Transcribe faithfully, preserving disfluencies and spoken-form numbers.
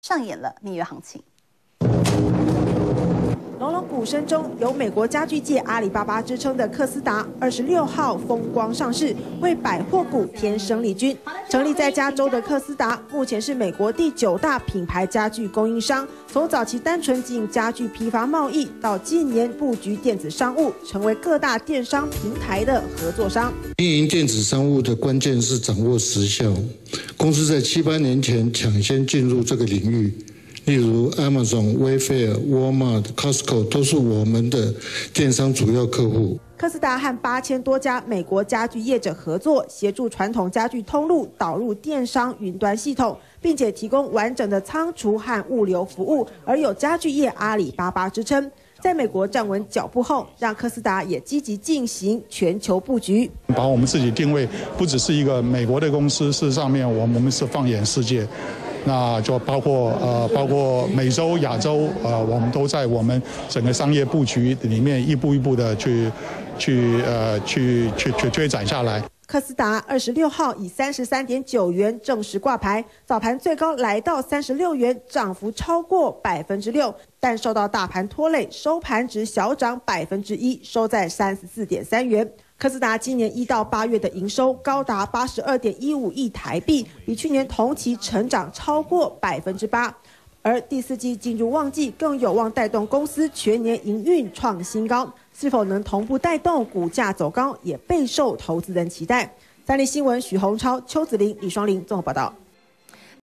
上演了蜜月行情。 隆隆鼓声中，有美国家具界阿里巴巴之称的科斯达，二十六号风光上市，为百货股添生力军。成立在加州的科斯达，目前是美国第九大品牌家具供应商。从早期单纯经营家具批发贸易，到近年布局电子商务，成为各大电商平台的合作商。 经营电子商务的关键是掌握时效。公司在七八年前抢先进入这个领域。 例如 ，Amazon、Wayfair、Walmart、Costco 都是我们的电商主要客户。 科斯达和八千多家美国家具业者合作，协助传统家具通路导入电商云端系统，并且提供完整的仓储和物流服务，而有家具业阿里巴巴之称。在美国站稳脚步后，让科斯达也积极进行全球布局， 把我们自己定位不只是一个美国的公司，事实上面我们是放眼世界。 那就包括呃，包括美洲、亚洲，呃，我们都在我们整个商业布局里面一步一步的去，去呃，去去去推展下来。 科斯达二十六号以三十三点九元正式挂牌，早盘最高来到三十六元，涨幅超过百分之六，但受到大盘拖累，收盘只小涨百分之一，收在三十四点三元。 科斯达今年一到八月的营收高达八十二点一五亿台币，比去年同期成长超过百分之八。而第四季进入旺季，更有望带动公司全年营运创新高。是否能同步带动股价走高，也备受投资人期待。三立新闻许宏超、邱子玲、李双玲综合报道。